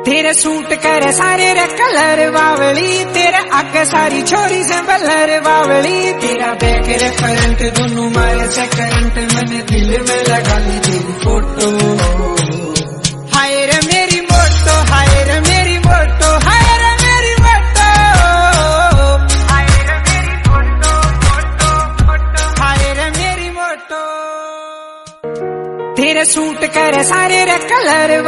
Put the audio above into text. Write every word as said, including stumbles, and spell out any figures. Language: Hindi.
तेरे सूट करे सारे रे कलर बावली, तेरे आगे सारी छोरी से बलर बावली। तेरा बैक रे फ्रंट दोनों मारे से करंट, मैंने दिल में लगा ली तेरी फोटो। हाय रे मेरी मोटो, हाय रे मेरी मोटो, हाय रे मेरी मोटो, हाय रे मेरी मोटो मोटो मोटो, हाय रे मेरी मोटो। तेरे सूट करे सारे रे कलर